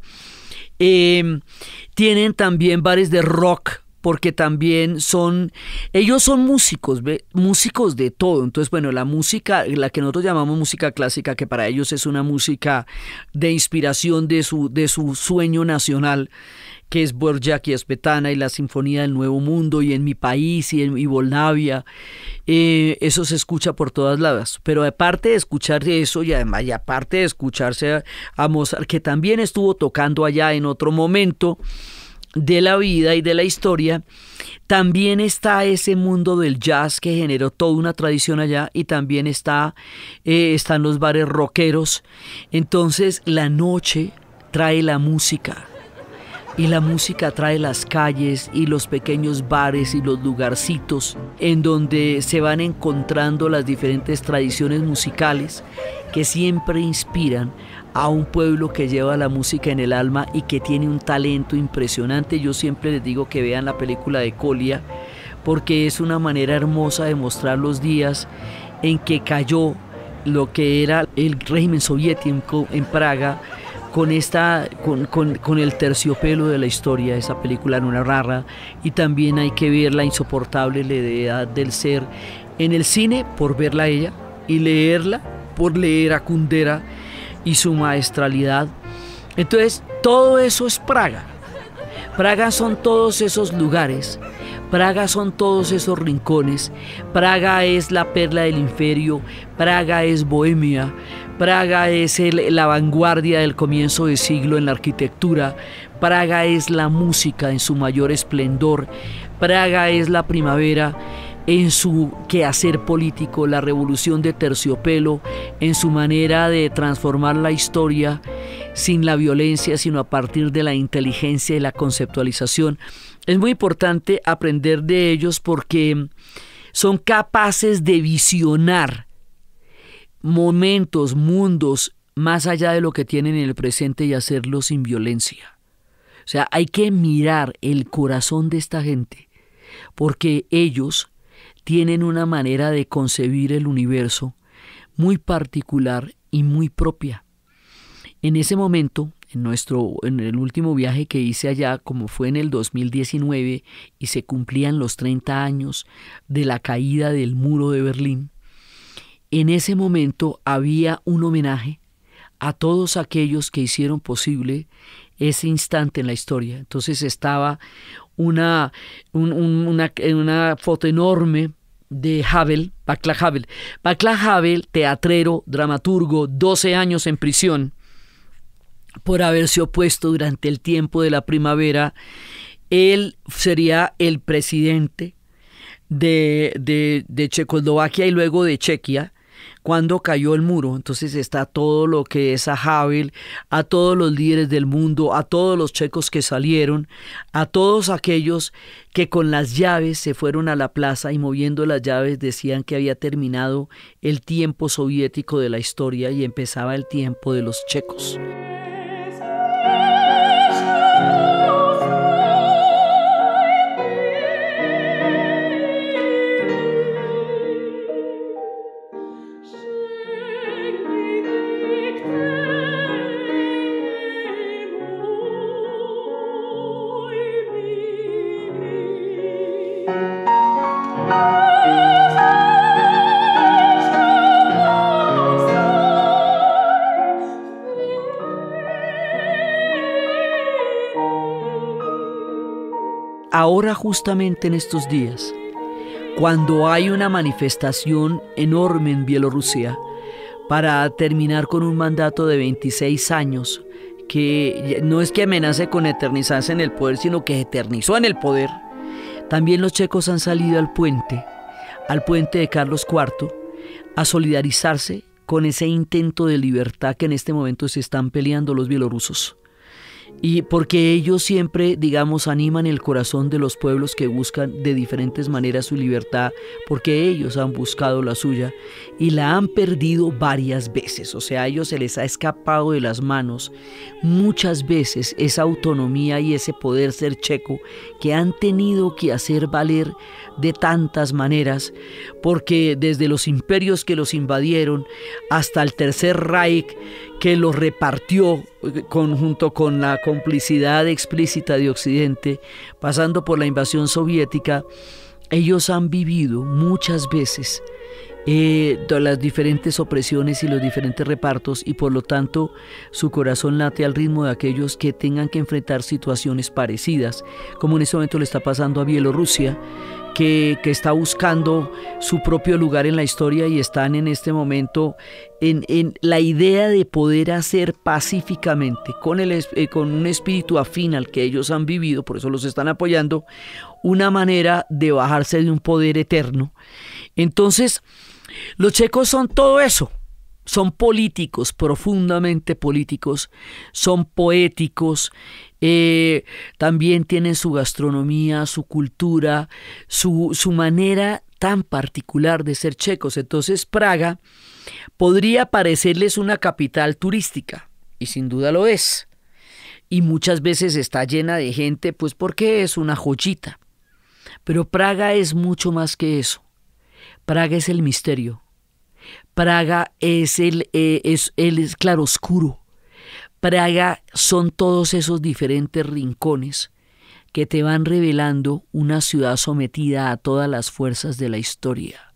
Tienen también bares de rock, porque también ellos son músicos, músicos de todo. Entonces, bueno, la música, la que nosotros llamamos música clásica, que para ellos es una música de inspiración de su sueño nacional, que es Dvorak y Smetana y la Sinfonía del Nuevo Mundo y En mi país y Volnavia. Eso se escucha por todas lados. Pero aparte de escuchar eso y además y aparte de escucharse a Mozart, que también estuvo tocando allá en otro momento de la vida y de la historia, también está ese mundo del jazz que generó toda una tradición allá, y también están los bares rockeros. Entonces la noche trae la música, y la música trae las calles y los pequeños bares y los lugarcitos en donde se van encontrando las diferentes tradiciones musicales que siempre inspiran a un pueblo que lleva la música en el alma y que tiene un talento impresionante. Yo siempre les digo que vean la película de Kolia, porque es una manera hermosa de mostrar los días en que cayó lo que era el régimen soviético en Praga, con el terciopelo de la historia. Esa película no era rara, y también hay que ver la insoportable levedad del ser en el cine por verla a ella, y leerla por leer a Kundera y su maestralidad. Entonces todo eso es Praga. Praga son todos esos lugares, Praga son todos esos rincones, Praga es la perla del imperio, Praga es Bohemia, Praga es la vanguardia del comienzo de siglo en la arquitectura, Praga es la música en su mayor esplendor, Praga es la primavera en su quehacer político, la revolución de terciopelo, en su manera de transformar la historia sin la violencia, sino a partir de la inteligencia y la conceptualización. Es muy importante aprender de ellos porque son capaces de visionar momentos, mundos, más allá de lo que tienen en el presente y hacerlo sin violencia. O sea, hay que mirar el corazón de esta gente, porque ellos tienen una manera de concebir el universo muy particular y muy propia. En ese momento, en el último viaje que hice allá, como fue en el 2019, y se cumplían los 30 años de la caída del muro de Berlín, en ese momento había un homenaje a todos aquellos que hicieron posible ese instante en la historia. Entonces estaba una foto enorme de Havel, Václav Havel. Václav Havel, teatrero, dramaturgo, 12 años en prisión por haberse opuesto durante el tiempo de la primavera. Él sería el presidente de Checoslovaquia y luego de Chequia cuando cayó el muro. Entonces está todo lo que es a Havel, a todos los líderes del mundo, a todos los checos que salieron, a todos aquellos que con las llaves se fueron a la plaza y moviendo las llaves decían que había terminado el tiempo soviético de la historia y empezaba el tiempo de los checos. Ahora, justamente en estos días, cuando hay una manifestación enorme en Bielorrusia para terminar con un mandato de 26 años, que no es que amenace con eternizarse en el poder, sino que eternizó en el poder, también los checos han salido al puente de Carlos IV, a solidarizarse con ese intento de libertad que en este momento se están peleando los bielorrusos. Y porque ellos siempre, digamos, animan el corazón de los pueblos que buscan de diferentes maneras su libertad, porque ellos han buscado la suya y la han perdido varias veces. O sea, a ellos se les ha escapado de las manos muchas veces esa autonomía y ese poder ser checo que han tenido que hacer valer de tantas maneras, porque desde los imperios que los invadieron hasta el Tercer Reich que los repartió junto con la complicidad explícita de Occidente, pasando por la invasión soviética, ellos han vivido muchas veces las diferentes opresiones y los diferentes repartos, y por lo tanto su corazón late al ritmo de aquellos que tengan que enfrentar situaciones parecidas, como en este momento le está pasando a Bielorrusia, que está buscando su propio lugar en la historia y están en este momento en la idea de poder hacer pacíficamente, con un espíritu afín al que ellos han vivido, por eso los están apoyando, una manera de bajarse de un poder eterno. Entonces, los checos son todo eso. Son políticos, profundamente políticos, son poéticos, también tienen su gastronomía, su cultura, su manera tan particular de ser checos. Entonces Praga podría parecerles una capital turística, y sin duda lo es, y muchas veces está llena de gente, pues porque es una joyita. Pero Praga es mucho más que eso. Praga es el misterio. Praga es el claroscuro. Praga son todos esos diferentes rincones que te van revelando una ciudad sometida a todas las fuerzas de la historia.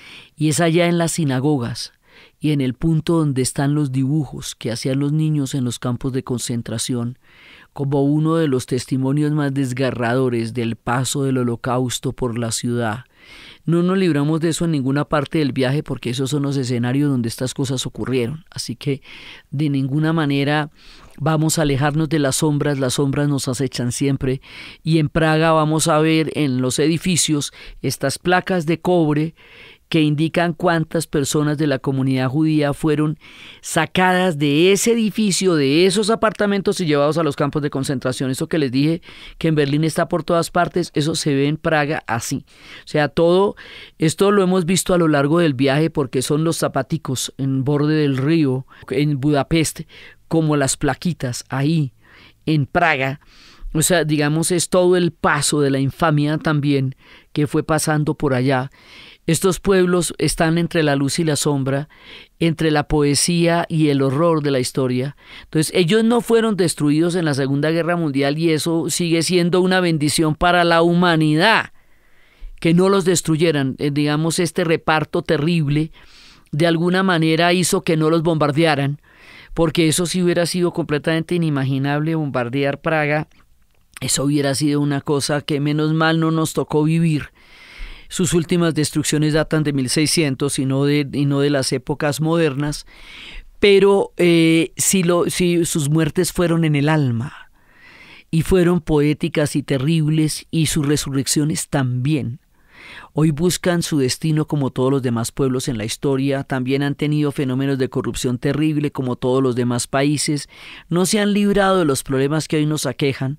Y es allá en las sinagogas y en el punto donde están los dibujos que hacían los niños en los campos de concentración, como uno de los testimonios más desgarradores del paso del Holocausto por la ciudad. No nos libramos de eso en ninguna parte del viaje, porque esos son los escenarios donde estas cosas ocurrieron. Así que de ninguna manera vamos a alejarnos de las sombras nos acechan siempre. Y en Praga vamos a ver en los edificios estas placas de cobre que indican cuántas personas de la comunidad judía fueron sacadas de ese edificio, de esos apartamentos y llevados a los campos de concentración. Eso que les dije que en Berlín está por todas partes, eso se ve en Praga así. O sea, todo esto lo hemos visto a lo largo del viaje, porque son los zapaticos en borde del río, en Budapest, como las plaquitas ahí en Praga. O sea, digamos, es todo el paso de la infamia también que fue pasando por allá. Estos pueblos están entre la luz y la sombra, entre la poesía y el horror de la historia. Entonces, ellos no fueron destruidos en la Segunda Guerra Mundial, y eso sigue siendo una bendición para la humanidad, que no los destruyeran. Digamos, este reparto terrible de alguna manera hizo que no los bombardearan, porque eso sí hubiera sido completamente inimaginable, bombardear Praga. Eso hubiera sido una cosa que menos mal no nos tocó vivir. Sus últimas destrucciones datan de 1600 y no de las épocas modernas, pero sí sus muertes fueron en el alma y fueron poéticas y terribles, y sus resurrecciones también. Hoy buscan su destino como todos los demás pueblos en la historia, también han tenido fenómenos de corrupción terrible como todos los demás países, no se han librado de los problemas que hoy nos aquejan,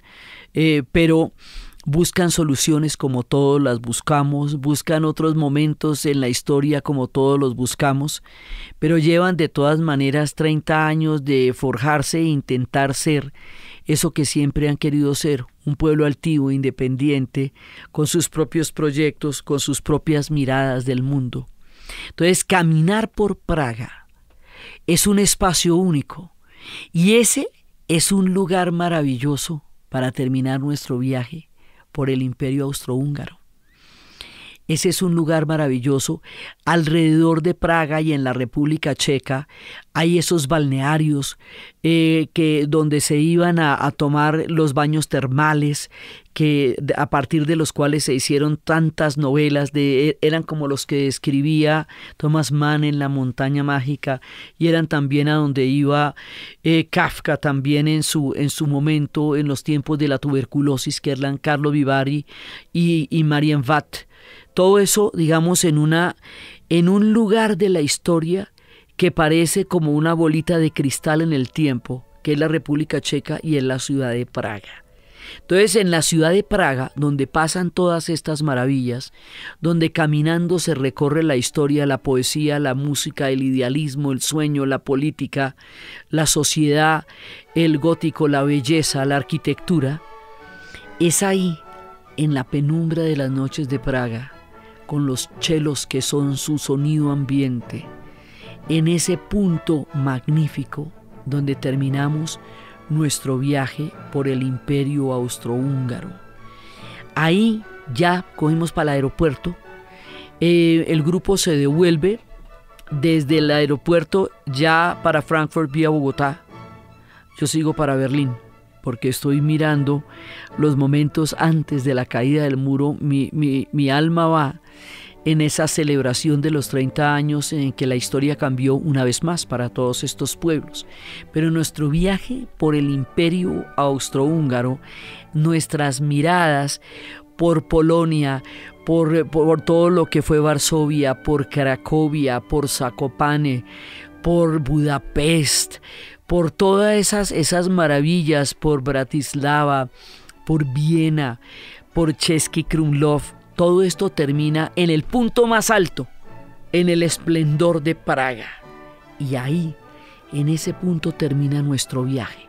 pero buscan soluciones como todos las buscamos, buscan otros momentos en la historia como todos los buscamos, pero llevan de todas maneras 30 años de forjarse e intentar ser eso que siempre han querido ser, un pueblo altivo, independiente, con sus propios proyectos, con sus propias miradas del mundo. Entonces, caminar por Praga es un espacio único, y ese es un lugar maravilloso para terminar nuestro viaje por el Imperio Austrohúngaro. Ese es un lugar maravilloso. Alrededor de Praga y en la República Checa hay esos balnearios donde se iban a tomar los baños termales, a partir de los cuales se hicieron tantas novelas, eran como los que escribía Thomas Mann en La montaña mágica, y eran también a donde iba Kafka también en su momento, en los tiempos de la tuberculosis, que eran Carlo Vivari y Marian Watt. Todo eso, digamos, en un lugar de la historia que parece como una bolita de cristal en el tiempo, que es la República Checa y es la ciudad de Praga. Entonces, en la ciudad de Praga, donde pasan todas estas maravillas, donde caminando se recorre la historia, la poesía, la música, el idealismo, el sueño, la política, la sociedad, el gótico, la belleza, la arquitectura, es ahí, en la penumbra de las noches de Praga, con los chelos que son su sonido ambiente, en ese punto magnífico donde terminamos nuestro viaje por el Imperio Austrohúngaro. Ahí ya cogimos para el aeropuerto, el grupo se devuelve desde el aeropuerto ya para Frankfurt vía Bogotá. Yo sigo para Berlín porque estoy mirando los momentos antes de la caída del muro. Mi alma va en esa celebración de los 30 años en que la historia cambió una vez más para todos estos pueblos. Pero nuestro viaje por el Imperio Austrohúngaro, nuestras miradas por Polonia, por todo lo que fue Varsovia, por Cracovia, por Zakopane, por Budapest, por todas esas maravillas, por Bratislava, por Viena, por Český Krumlov. Todo esto termina en el punto más alto, en el esplendor de Praga. Y ahí, en ese punto termina nuestro viaje.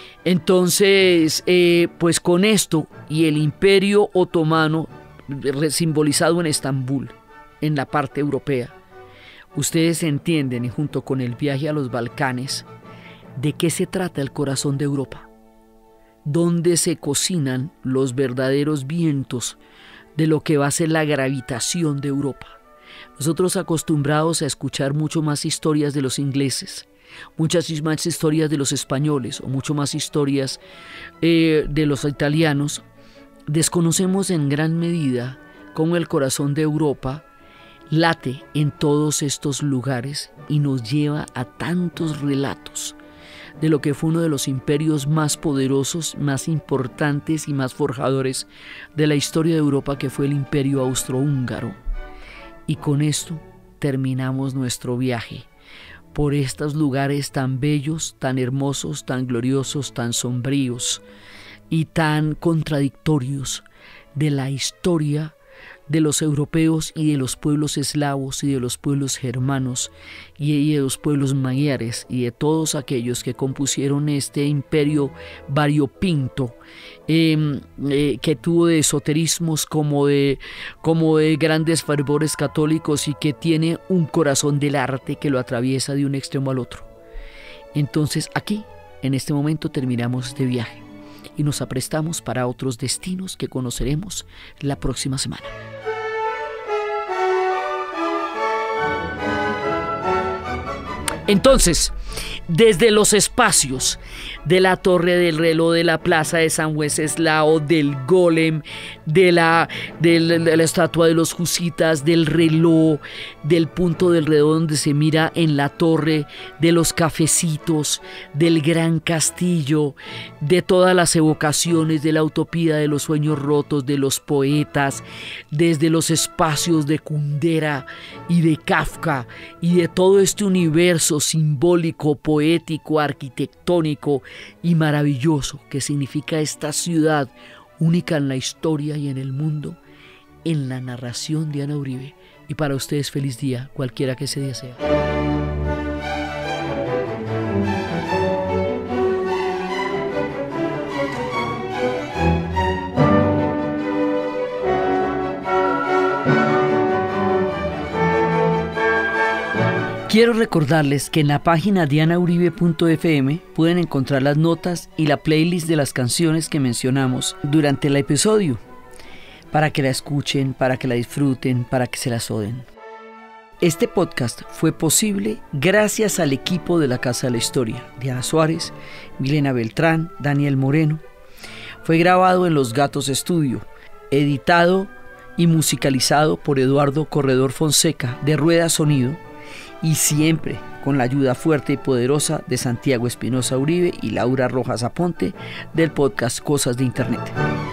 Entonces, pues con esto y el Imperio Otomano simbolizado en Estambul, en la parte europea, ustedes entienden, y junto con el viaje a los Balcanes, de qué se trata el corazón de Europa, dónde se cocinan los verdaderos vientos de lo que va a ser la gravitación de Europa. Nosotros acostumbrados a escuchar mucho más historias de los ingleses, muchas más historias de los españoles o mucho más historias de los italianos, desconocemos en gran medida cómo el corazón de Europa late en todos estos lugares y nos lleva a tantos relatos de lo que fue uno de los imperios más poderosos, más importantes y más forjadores de la historia de Europa, que fue el Imperio Austrohúngaro. Y con esto terminamos nuestro viaje por estos lugares tan bellos, tan hermosos, tan gloriosos, tan sombríos y tan contradictorios de la historia de los europeos y de los pueblos eslavos y de los pueblos germanos y de los pueblos magiares y de todos aquellos que compusieron este imperio variopinto que tuvo de esoterismos como de grandes fervores católicos y que tiene un corazón del arte que lo atraviesa de un extremo al otro. Entonces aquí, en este momento, terminamos este viaje y nos aprestamos para otros destinos que conoceremos la próxima semana. Entonces, desde los espacios de la Torre del Reloj, de la Plaza de San Wenceslao, del Golem, de la estatua de los Husitas, del reloj, del punto del reloj donde se mira en la torre, de los cafecitos, del gran castillo, de todas las evocaciones de la utopía de los sueños rotos, de los poetas, desde los espacios de Kundera y de Kafka y de todo este universo simbólico, poético, arquitectónico y maravilloso que significa esta ciudad única en la historia y en el mundo, en la narración de Ana Uribe. Y para ustedes feliz día, cualquiera que ese día sea. Quiero recordarles que en la página dianauribe.fm pueden encontrar las notas y la playlist de las canciones que mencionamos durante el episodio, para que la escuchen, para que la disfruten, para que se la oden. Este podcast fue posible gracias al equipo de la Casa de la Historia: Diana Suárez, Milena Beltrán, Daniel Moreno. Fue grabado en Los Gatos Estudio, editado y musicalizado por Eduardo Corredor Fonseca de Rueda Sonido, y siempre con la ayuda fuerte y poderosa de Santiago Espinosa Uribe y Laura Rojas Aponte del podcast Cosas de Internet.